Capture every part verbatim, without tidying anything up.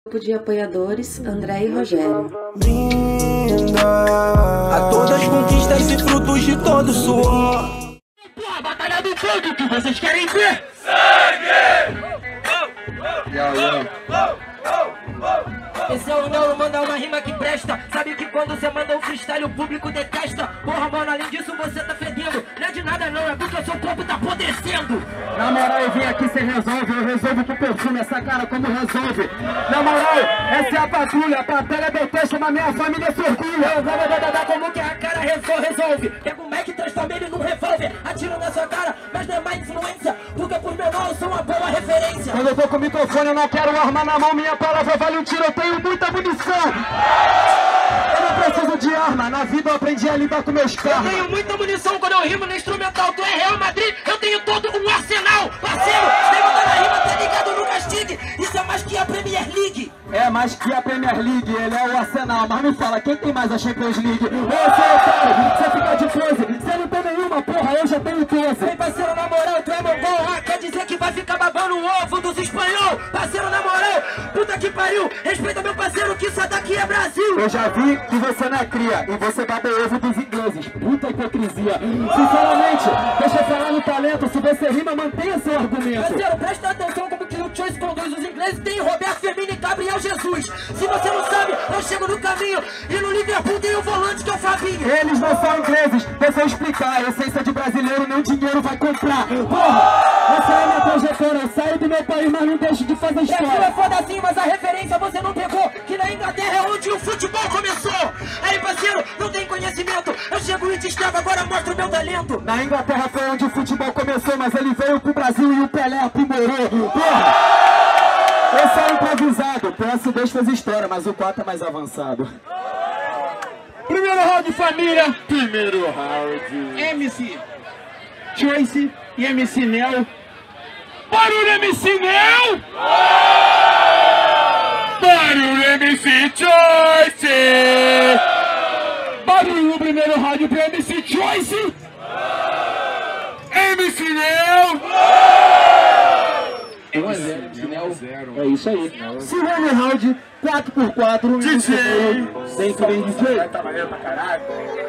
Grupo de apoiadores, André e Rogério. Linda, a todas as conquistas e frutos de todo suor. Porra, batalha do fogo, que vocês querem ver? Sangue! Esse é o Neo, manda uma rima que presta. Sabe que quando você manda um freestyle o público detesta. Porra, mano, além disso você tá fedendo. Não é de nada não, é porque o seu corpo tá apodrecendo. Na moral, eu vim aqui, cê resolve. Eu resolvo com perfume, essa cara como resolve. Na moral, essa é a patrulha. A batalha detesta, mas minha família se orgulha. Como que a cara resolve, resolve. Pega o Mac e transforma ele num revólver. Atira na sua cara, mas não é má influência. Porque por menor eu sou uma boa referência. Quando eu tô com o microfone eu não quero arma na mão. Minha palavra vale um tiro, eu tenho muita munição. Eu não preciso de arma, na vida eu aprendi a lidar com meus carros. Eu tenho muita munição quando eu rimo no instrumental. Tu é Real Madrid, eu tenho todo um arsenal. Parceiro, levanta na rima, tá ligado no castigue. Isso é mais que a Premier League. É mais que a Premier League, ele é o Arsenal. Mas me fala, quem tem mais a Champions League? Ô, seu otário, você fica de pose. Você não tem nenhuma, porra, eu já tenho doze. Vem, parceiro, na moral, tu é mongol. Ah, quer dizer que vai ficar babando o ovo dos espanhol. Parceiro, na moral, puta que pariu. Respeita meu parceiro, que isso daqui é Brasil. Eu já vi que você não é cria e você baba o ovo dos ingleses. Puta hipocrisia. Sinceramente, deixa eu falar no talento. Se você rima, mantenha seu argumento. Parceiro, presta atenção como que o Choice conduz os ingleses. Tem Roberto Firmino e Gabriel Jesus. Se você não sabe, eu chego no caminho. E no Liverpool tem o volante que é o Fabinho. Eles não são ingleses, deixa eu explicar. A essência de brasileiro nem dinheiro vai comprar. Porra, essa é a minha trajetória. Eu saio do meu país, mas não deixo de fazer história. É foda assim, mas a referência você não pegou. Que na Inglaterra é onde o futebol começou. Aí, parceiro, não tem conhecimento. Eu chego e te escrevo, agora mostro o meu talento. Na Inglaterra foi onde o futebol começou, mas ele veio pro Brasil e o Pelé aprimorou. Porra! Esse é improvisado, o P S dois fez história, mas o quatro é mais avançado. Primeiro round, família. Primeiro round. M C Choice e M C Neo. Barulho, M C Neo! Barulho, M C Choice! Barulho no primeiro round pro M C Choice! M C Neo! um a zero, É isso aí. Segundo round, quatro por quatro. D J! Vem que vem, D J. Tá valendo pra caralho.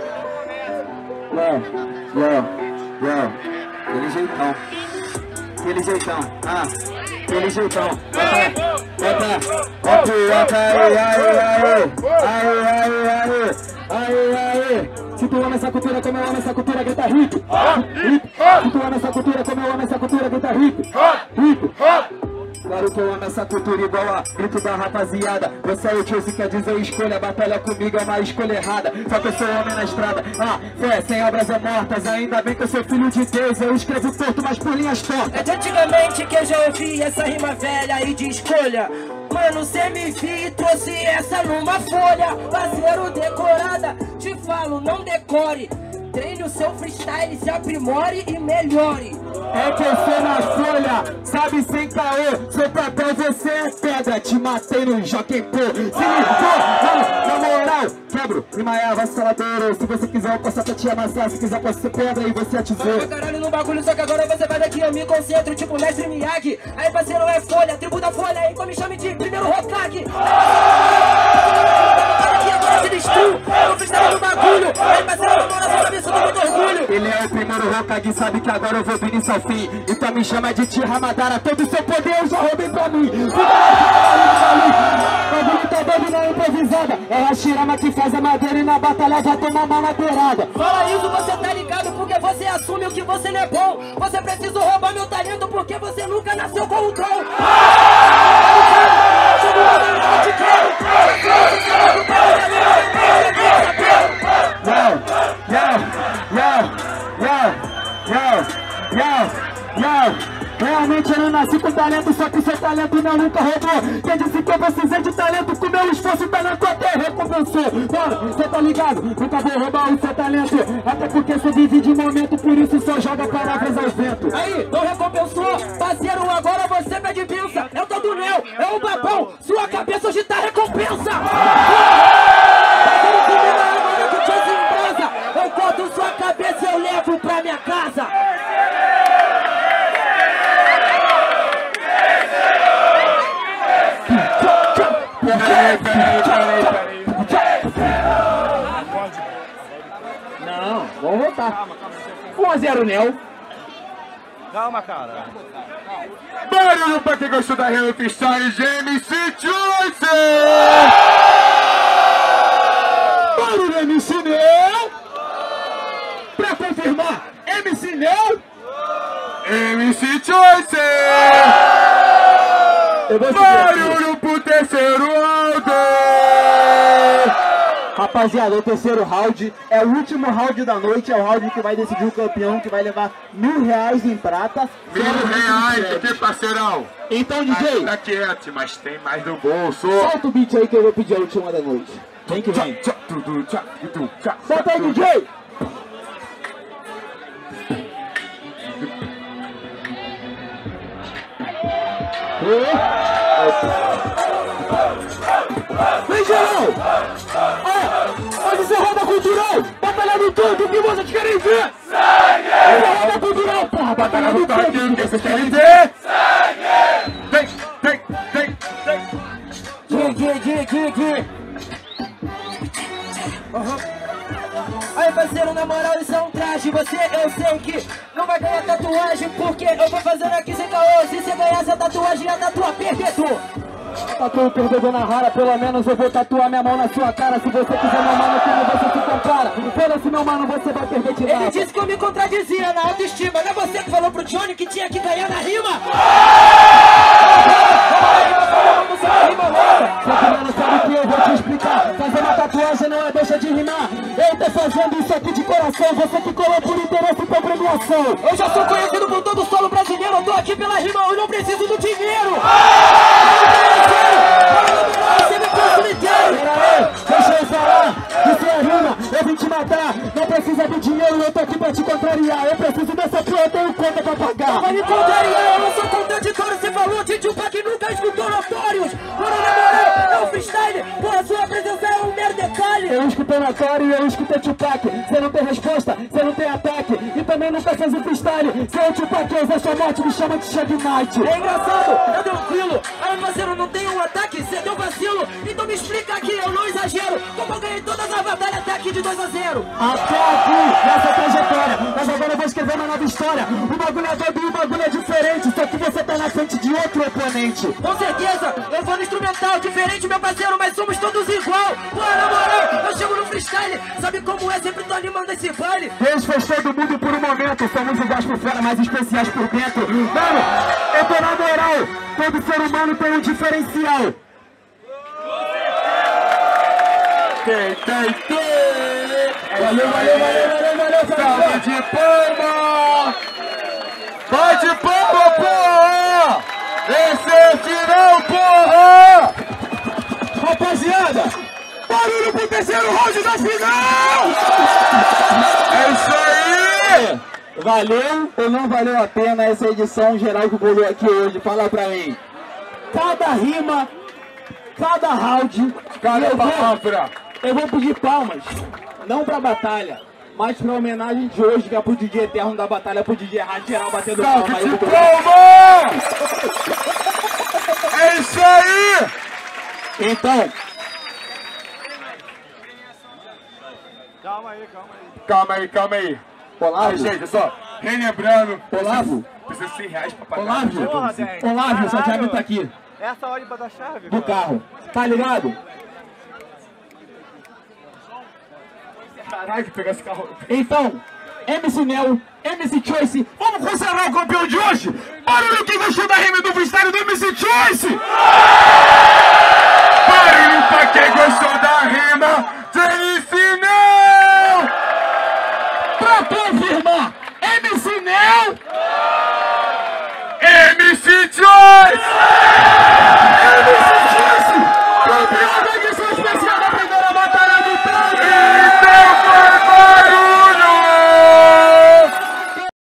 Uau, uau, uau. Aquele jeitão. Aquele jeitão. Ah, aquele jeitão. Bota, bota, bota, bota, aí, aí, aí. Aí, aí, aí. Aí, aí. Se tu ama essa cultura como eu amo essa cultura, grita hip. Hip. Se tu ama essa cultura como eu amo essa cultura, grita hip. Hip. Claro que eu amo essa cultura igual a grito da rapaziada. Você é o tio, se quer dizer escolha, batalha comigo é uma escolha errada. Só que eu sou homem na estrada. Ah, fé, sem obras é mortas. Ainda bem que eu sou filho de Deus. Eu escrevo torto, mas por linhas tortas. É de antigamente que eu já ouvi essa rima velha e de escolha. Mano, cê me viu e trouxe essa numa folha. Parceiro decorada, te falo, não decore. Treine o seu freestyle, se aprimore e melhore. É que eu sou na folha, sabe, sem caô. Seu papel, você é pedra. Te matei no Jockey Pô. Se me for, mano, na moral, quebro, Imaia, vacilador. Se você quiser, eu posso até te amassar. Se quiser, posso ser pedra e você é tesouro. Vai pra caralho no bagulho, só que agora você vai ver que eu me concentro, tipo mestre Miyagi. Aí, parceiro, é folha, tribo da folha. Aí, me chame de primeiro Hokage. Aqui agora se destruiu, eu freestyle no bagulho. Aí, parceiro, na moral, sua cabeça do muito orgulho. Ele é o primeiro Hokage, sabe que agora eu vou vir isso ao fim. Então me chama de Tira Ramadara, todo seu poder eu já roubei pra mim. O bagulho tá doido, não é improvisada. É a Shirama que faz a madeira e na batalha já toma uma madeirada. Fala isso, você tá ligado, porque você assume o que você não é bom. Você precisa roubar meu talento, porque você nunca nasceu com o dom. Realmente eu não nasci com talento, só que seu talento não nunca roubou. Quem disse que eu precisei de talento, com meu esforço o talento até recompensou. Mano, cê tá ligado? Nunca vou roubar o seu talento. Até porque cê vive de momento, por isso só joga palavras ao vento. Aí, não recompensou, parceiro, agora você pede pinça. Eu tô do Neo, é o babão, sua cabeça hoje tá recompensa. Parceiro, comigo agora que o tio se embrasa. Eu corto sua cabeça e eu levo pra minha casa. Peraí, peraí, peraí, peraí. Não, vamos voltar. um a zero Nel. Calma, cara. Barulho pra quem gostou da Rima Freestyle de M C Choice! Barulho M C Nel! Pra confirmar, M C Nel! M C Choice! Barulho pro terceiro round! Rapaziada, o terceiro round é o último round da noite, é o round que vai decidir o campeão, que vai levar mil reais em prata. Mil reais, aqui, parceirão! Então, D J, tá quieto, mas tem mais no bolso! solta o beat aí que eu vou pedir a última da noite. Vem que vem. Solta aí, D J! Vem, geral! Ó, onde você rouba cultural? Batalhando tudo, o que vocês querem ver? Sangue! Você rouba cultural, porra, batalhando tudo, o que vocês querem ver? Sangue! Tem, tem, tem, tem! Gui, Gui, Gui, Gui. Uhum. Aí, parceiro, na moral, isso é um traje. Você, eu sei que não vai ganhar tatuagem, porque eu vou fazendo aqui sem caô. Se você ganhar essa tatuagem, a tatua perdedor. Tatua o perdedor na rara, pelo menos eu vou tatuar minha mão na sua cara. Se você quiser, meu mano, como você se compara? Foda-se, meu mano, você vai perder de nada. Ele disse que eu me contradizia na autoestima. Não é você que falou pro Johnny que tinha que ganhar na rima? Só que mano, sabe o que eu vou te explicar? Fazer uma tatuagem não é deixa de rimar. Eu tô fazendo isso aqui de coração. Você que colou por interesse por premiação. Eu já sou conhecido por todo o solo brasileiro. Eu tô aqui pela rima, eu não preciso do dinheiro. Pera aí, deixa eu falar. Isso é rima, eu vim te matar. Não precisa de dinheiro, eu tô aqui pra te contrariar. Eu preciso dessa porra, eu tenho conta pra pagar. Vai me contrariar, eu não sou contraditório. Você falou de Tupac, nunca escutou Notórios. Mano, na moral, é um freestyle. Porra, sua presença é um mero detalhe. Eu escutei Notório e eu escutei Tupac. Você não tem resposta, você não tem ataque. E também nunca fez um freestyle. Se eu Tupac eu sua morte, me chama de Shag Knight. É engraçado, eu tranquilo. Aí, parceiro, não tem um ataque, você deu vacilo. Então me explica aqui, eu não exagero. Como eu ganhei todas as batalhas até aqui de dois a zero. Até aqui, nessa trajetória. Mas agora eu vou escrever uma nova história. O bagulho é doido e o bagulho é diferente. Só que você tá na frente de outro oponente. Com certeza, eu vou no instrumental. Diferente, meu parceiro, mas somos todos igual. Pô, na moral, eu chego no freestyle. Sabe como é? Sempre tô animando esse baile. Deus fez todo mundo por um momento. Somos iguais por fora, mas especiais por dentro. Mano, eu tô na moral. Todo ser humano tem um diferencial. Tem, tem, tem! Valeu, valeu, valeu, valeu, valeu, Salva de palma! Vai de palma, porra! Esse é o final, porra! rapaziada! Barulho pro terceiro round da final! É isso aí! Valeu ou não valeu a pena essa edição geral que bolou aqui hoje? Fala pra mim. Cada rima, cada round, Cadê eu a vou, palavra? eu vou pedir palmas, não pra batalha, mas pra homenagem de hoje, que é pro D J Eterno da batalha, pro D J Errado geral batendo palma. Salve aí, de pro- palma! É isso aí! Então, Calma aí, calma aí. Calma aí, calma aí. Olavo, Aí, gente, só, relembrando, Olavo, precisa de cem reais pra pagar. Olavo, Porra, Dez. Olavo, essa Caralho. chave tá aqui, Essa hora pra dar chave, do mano. carro, tá ligado? Caralho, que pegar esse carro. Então, M C Nel, M C Choice, Vamos considerar o campeão de hoje? Barulho quem gostou da rima do freestyle do M C Choice! Barulho pra quem gostou da rima do M C Nel! pra confirmar, M C Nel, M C Choice!